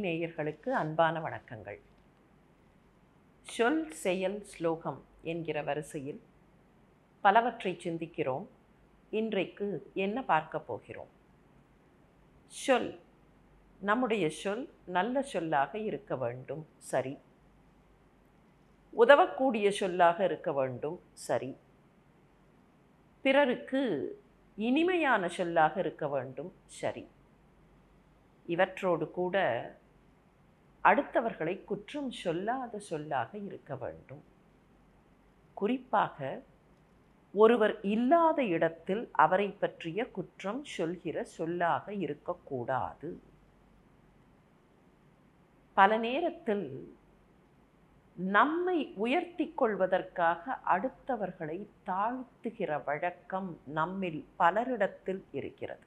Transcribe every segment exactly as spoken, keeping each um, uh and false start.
நேயர்களுக்கு அன்பான வணக்கங்கள். சொல் செயல் ஸ்லோகம் என்கிற வரிசையில் பலவற்றை சிந்திக்கிறோம். இன்றைக்கு என்ன பார்க்க போகிறோம்? சொல். நம்முடைய சொல் நல்ல சொல்லாக இருக்க வேண்டும், சரி. உதவக்கூடிய சொல்லாக இருக்க வேண்டும், சரி. பிறருக்கு இனிமையான சொல்லாக இருக்க வேண்டும், சரி. இவற்றோடு கூட அடுத்தவர்களை குற்றம் சொல்லாத சொல்லாக இருக்க வேண்டும். குறிப்பாக ஒருவர் இல்லாத இடத்தில் அவரை பற்றிய குற்றம் சொல்கிற சொல்லாக இருக்கக்கூடாது. பல நேரத்தில் நம்மை உயர்த்தி கொள்வதற்காக அடுத்தவர்களை தாழ்த்துகிற வழக்கம் நம்மில் பலரிடத்தில் இருக்கிறது.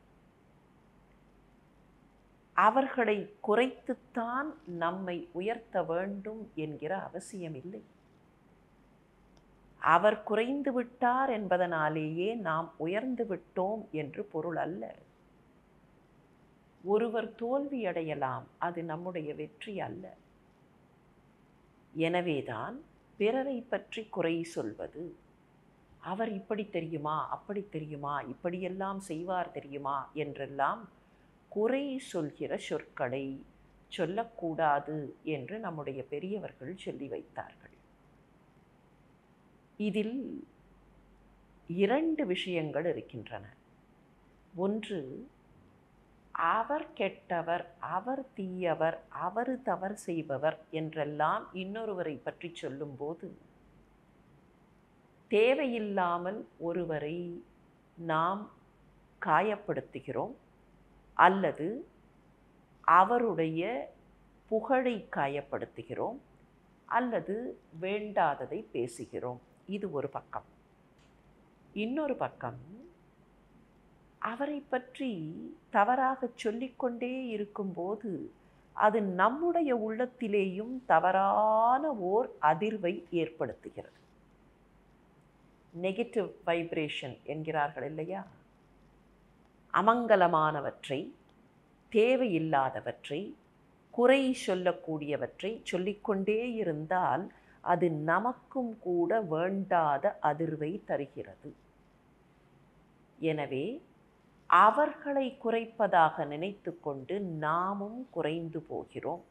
அவர்களை குறைத்துத்தான் நம்மை உயர்த்த வேண்டும் என்கிற அவசியமில்லை. அவர் குறைந்து விட்டார் என்பதனாலேயே நாம் உயர்ந்து விட்டோம் என்று பொருள் அல்ல. ஒருவர் தோல்வியடையலாம், அது நம்முடைய வெற்றி அல்ல. எனவேதான் பிறரை பற்றி குறை சொல்வது, அவர் இப்படி தெரியுமா, அப்படி தெரியுமா, இப்படியெல்லாம் செய்வார் தெரியுமா என்றெல்லாம் குறை சொல்கிற சொற்களை சொல்லக்கூடாது என்று நம்முடைய பெரியவர்கள் சொல்லி வைத்தார்கள். இதில் இரண்டு விஷயங்கள் இருக்கின்றன. ஒன்று, அவர் கெட்டவர், அவர் தீயவர், அவர் தவறு செய்பவர் என்றெல்லாம் இன்னொருவரை பற்றி சொல்லும்போது தேவையில்லாமல் ஒருவரை நாம் காயப்படுத்துகிறோம், அல்லது அவருடைய புகழை காயப்படுத்துகிறோம், அல்லது வேண்டாததை பேசுகிறோம். இது ஒரு பக்கம். இன்னொரு பக்கம், அவரை பற்றி தவறாக சொல்லிக்கொண்டே இருக்கும்போது அது நம்முடைய உள்ளத்திலேயும் தவறான ஓர் அதிர்வை ஏற்படுத்துகிறது. நெகட்டிவ் வைப்ரேஷன் என்கிறார்கள் இல்லையா? அமங்கலமானவற்றை, தேவையில்லாதவற்றை, குறை சொல்லக்கூடியவற்றை சொல்லிக்கொண்டே இருந்தால் அது நமக்கும் கூட வேண்டாத அதிர்வை தருகிறது. எனவே அவர்களை குறைப்பதாக நினைத்து கொண்டு நாமும் குறைந்து போகிறோம்.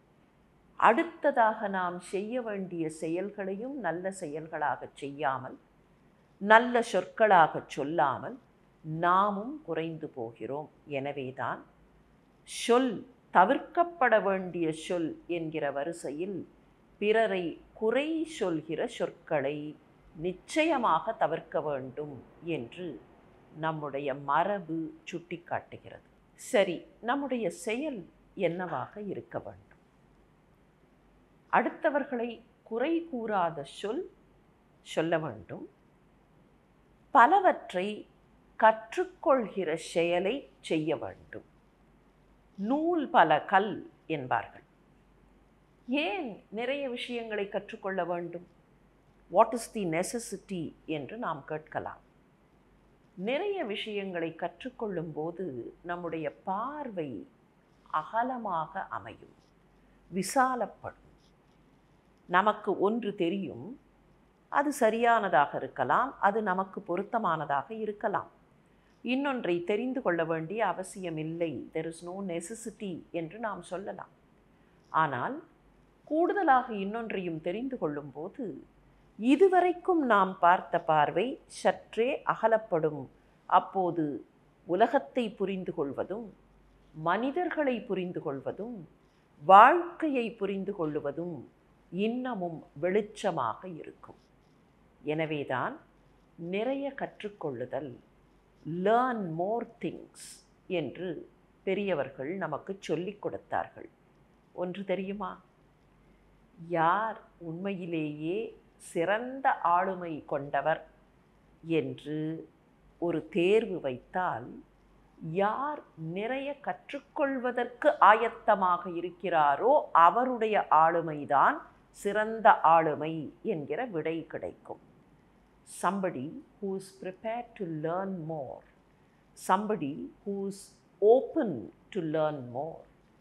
அடுத்ததாக நாம் செய்ய வேண்டிய செயல்களையும் நல்ல செயல்களாக செய்யாமல், நல்ல சொற்களாக சொல்லாமல் நாமும் குறைந்து போகிறோம். எனவேதான் சொல், தவிர்க்கப்பட வேண்டிய சொல் என்கிற வரிசையில் பிறரை குறை சொல்கிற சொற்களை நிச்சயமாக தவிர்க்க வேண்டும் என்று நம்முடைய மரபு சுட்டி காட்டுகிறது. சரி, நம்முடைய செயல் என்னவாக இருக்க வேண்டும்? அடுத்தவர்களை குறை கூறாத சொல் சொல்ல வேண்டும். பலவற்றை கற்றுக்கொள்கிற செயலை செய்ய வேண்டும். நூல் பல கல் என்பார்கள். ஏன் நிறைய விஷயங்களை கற்றுக்கொள்ள வேண்டும்? வாட் இஸ் தி நெசசிட்டி என்று நாம் கேட்கலாம். நிறைய விஷயங்களை கற்றுக்கொள்ளும் போது நம்முடைய பார்வை அகலமாக அமையும், விசாலப்படும். நமக்கு ஒன்று தெரியும், அது சரியானதாக இருக்கலாம், அது நமக்கு பொருத்தமானதாக இருக்கலாம். இன்னொன்றை தெரிந்து கொள்ள வேண்டிய அவசியமில்லை, தெர் இஸ் நோ நெசசிட்டி என்று நாம் சொல்லலாம். ஆனால் கூடுதலாக இன்னொன்றையும் தெரிந்து கொள்ளும்போது இதுவரைக்கும் நாம் பார்த்த பார்வை சற்றே அகலப்படும். அப்போது உலகத்தை புரிந்து கொள்வதும், மனிதர்களை புரிந்து கொள்வதும், வாழ்க்கையை புரிந்து கொள்வதும் இன்னமும் வெளிச்சமாக இருக்கும். எனவேதான் நிறைய கற்றுக்கொள்ளுதல், லேர்ன் மோர் திங்ஸ் என்று பெரியவர்கள் நமக்கு சொல்லிக் கொடுத்தார்கள். ஒன்று தெரியுமா? யார் உண்மையிலேயே சிறந்த ஆளுமை கொண்டவர் என்று ஒரு தேர்வு வைத்தால், யார் நிறைய கற்றுக்கொள்வதற்கு ஆயத்தமாக இருக்கிறாரோ அவருடைய ஆளுமைதான் சிறந்த ஆளுமை என்கிற விடை கிடைக்கும். Somebody who is prepared to learn more, somebody who is open to learn more,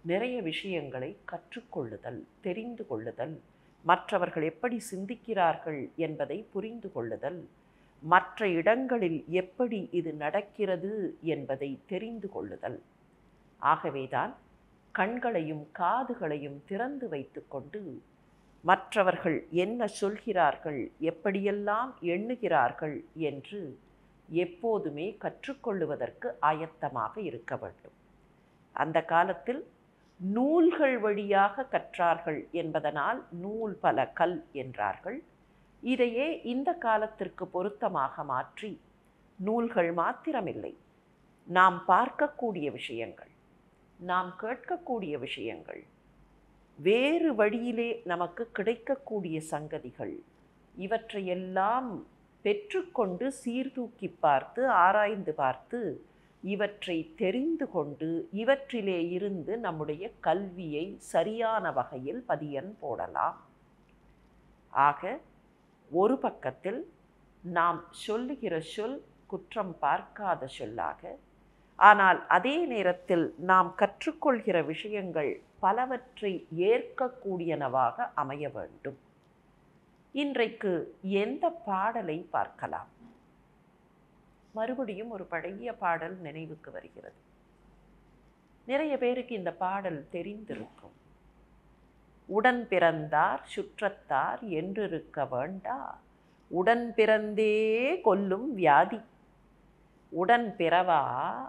நிறைய விஷயங்களை கற்றுக்கொள்ளுதல், தெரிந்து கொள்ளுதல், மற்றவர்கள் எப்படி சிந்திக்கிறார்கள் என்பதை புரிந்து கொள்ளுதல், மற்ற இடங்களில் எப்படி இது நடக்கிறது என்பதை தெரிந்து கொள்ளுதல். ஆகவேதான் கண்களையும் காதுகளையும் திறந்து வைத்துக்கொண்டு மற்றவர்கள் என்ன சொல்கிறார்கள், எப்படியெல்லாம் எண்ணுகிறார்கள் என்று எப்போதுமே கற்றுக்கொள்ளுவதற்கு ஆயத்தமாக இருக்க வேண்டும். அந்த காலத்தில் நூல்கள் வழியாக கற்றார்கள் என்பதனால் நூல் பல கல் என்றார்கள். இதையே இந்த காலத்திற்கு பொருத்தமாக மாற்றி நூல்கள் மாத்திரமில்லை, நாம் பார்க்கக்கூடிய விஷயங்கள், நாம் கேட்கக்கூடிய விஷயங்கள், வேறு வழியிலே நமக்கு கிடைக்கக்கூடிய சங்கதிகள், இவற்றையெல்லாம் பெற்றுக்கொண்டு சீர்தூக்கி பார்த்து ஆராய்ந்து பார்த்து இவற்றை தெரிந்து கொண்டு இவற்றிலே இருந்து நம்முடைய கல்வியை சரியான வகையில் பதியன் போடலாம். ஆக ஒரு பக்கத்தில் நாம் சொல்லுகிற சொல் குற்றம் பார்க்காத சொல்லாக, ஆனால் அதே நேரத்தில் நாம் கற்றுக்கொள்கிற விஷயங்கள் பலவற்றை ஏற்கக்கூடியனவாக அமைய வேண்டும். இன்றைக்கு எந்த பாடலை பார்க்கலாம்? மறுபடியும் ஒரு பழைய பாடல் நினைவுக்கு வருகிறது. நிறைய பேருக்கு இந்த பாடல் தெரிந்திருக்கும். உடன் பிறந்தார் சுற்றத்தார் என்றிருக்க வேண்டா, உடன் பிறந்தே கொல்லும் வியாதி. உடன் பிறவா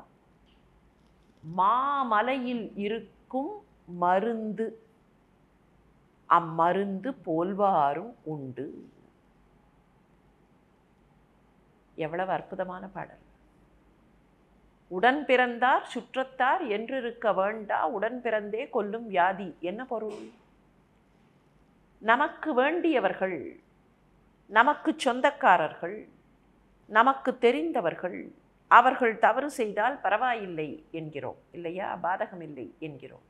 மாமலையில் இருக்கும் மருந்து, அம்மருந்து போல்வாரும் உண்டு. எவ்வளவு அற்புதமான பாடல்! உடன் பிறந்தார் சுற்றத்தார் என்றிருக்க வேண்டா, உடன் பிறந்தே கொல்லும் வியாதி. என்ன பொருள்? நமக்கு வேண்டியவர்கள், நமக்கு சொந்தக்காரர்கள், நமக்கு தெரிந்தவர்கள், அவர்கள் தவறு செய்தால் பரவாயில்லை என்கிறோம் இல்லையா? பாதகமில்லை என்கிறோம்.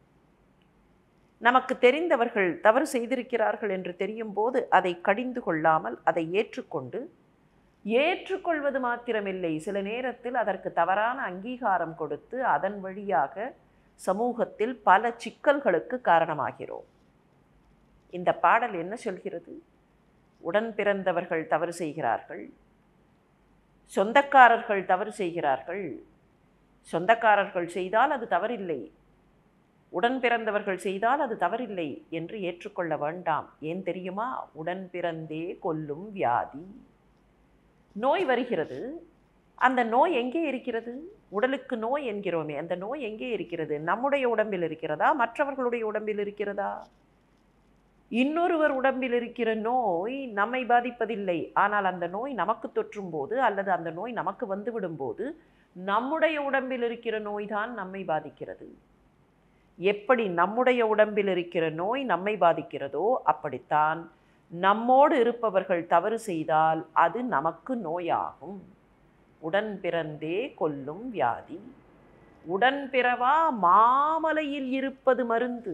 நமக்கு தெரிந்தவர்கள் தவறு செய்திருக்கிறார்கள் என்று தெரியும் போது அதை கடிந்து கொள்ளாமல் அதை ஏற்றுக்கொண்டு, ஏற்றுக்கொள்வது மாத்திரமில்லை, சில நேரத்தில் அதற்கு தவறான அங்கீகாரம் கொடுத்து அதன் வழியாக சமூகத்தில் பல சிக்கல்களுக்கு காரணமாகிறோம். இந்த பாடல் என்ன சொல்கிறது? உடன் பிறந்தவர்கள் தவறு செய்கிறார்கள், சொந்தக்காரர்கள் தவறு செய்கிறார்கள். சொந்தக்காரர்கள் செய்தால் அது தவறில்லை, உடன் பிறந்தவர்கள் செய்தால் அது தவறில்லை என்று ஏற்றுக்கொள்ள வேண்டாம். ஏன் தெரியுமா? உடன் பிறந்தே கொல்லும் வியாதி. நோய் வருகிறது. அந்த நோய் எங்கே இருக்கிறது? உடலுக்கு நோய் என்கிறோமே, அந்த நோய் எங்கே இருக்கிறது? நம்முடைய உடம்பில் இருக்கிறதா? மற்றவர்களுடைய உடம்பில் இருக்கிறதா? இன்னொருவர் உடம்பில் இருக்கிற நோய் நம்மை பாதிப்பதில்லை. ஆனால் அந்த நோய் நமக்கு தொற்றும் போது அல்லது அந்த நோய் நமக்கு வந்துவிடும் போது நம்முடைய உடம்பில் இருக்கிற நோய் தான் நம்மை பாதிக்கிறது. எப்படி நம்முடைய உடம்பில் இருக்கிற நோய் நம்மை பாதிக்கிறதோ அப்படித்தான் நம்மோடு இருப்பவர்கள் தவறு செய்தால் அது நமக்கு நோயாகும். உடன் பிறந்தே கொல்லும் வியாதி. உடன் பிறவா மாமலையில் இருப்பது மருந்து.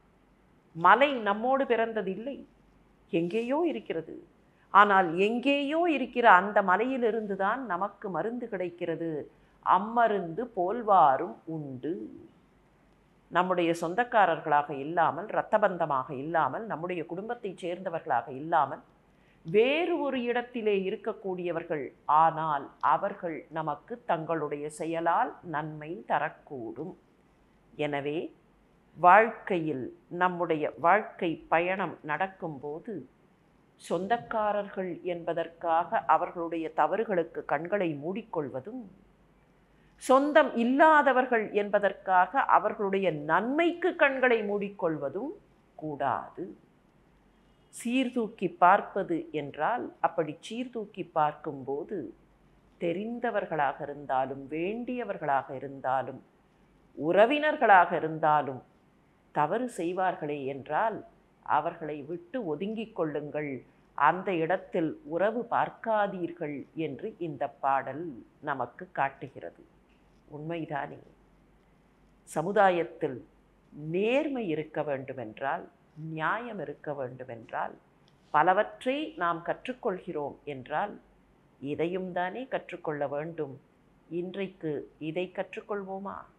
மலை நம்மோடு பிறந்ததில்லை, எங்கேயோ இருக்கிறது. ஆனால் எங்கேயோ இருக்கிற அந்த மலையிலிருந்து தான் நமக்கு மருந்து கிடைக்கிறது. அம்மருந்து போல்வாரும் உண்டு. நம்முடைய சொந்தக்காரர்களாக இல்லாமல், இரத்தபந்தமாக இல்லாமல், நம்முடைய குடும்பத்தைச் சேர்ந்தவர்களாக இல்லாமல் வேறு ஒரு இடத்திலே இருக்கக்கூடியவர்கள், ஆனால் அவர்கள் நமக்கு தங்களுடைய செயலால் நன்மை தரக்கூடும். எனவே வாழ்க்கையில் நம்முடைய வாழ்க்கை பயணம் நடக்கும்போது சொந்தக்காரர்கள் என்பதற்காக அவர்களுடைய தவறுகளுக்கு கண்களை மூடிக்கொள்வதும், சொந்தம் இல்லாதவர்கள் என்பதற்காக அவர்களுடைய நன்மைக்கு கண்களை மூடிக்கொள்வதும் கூடாது. சீர்தூக்கி பார்ப்பது என்றால் அப்படி சீர்தூக்கி பார்க்கும்போது தெரிந்தவர்களாக இருந்தாலும், வேண்டியவர்களாக இருந்தாலும், உறவினர்களாக இருந்தாலும் தவறு செய்வார்களே என்றால் அவர்களை விட்டு ஒதுங்கிக் கொள்ளுங்கள், அந்த இடத்தில் உறவு பார்க்காதீர்கள் என்று இந்த பாடல் நமக்கு காட்டுகிறது. உண்மைதானே? சமுதாயத்தில் நேர்மை இருக்க வேண்டுமென்றால், நியாயம் இருக்க வேண்டுமென்றால், பலவற்றை நாம் கற்றுக்கொள்கிறோம் என்றால் இதையும் தானே கற்றுக்கொள்ள வேண்டும். இன்றைக்கு இதை கற்றுக்கொள்வோமா?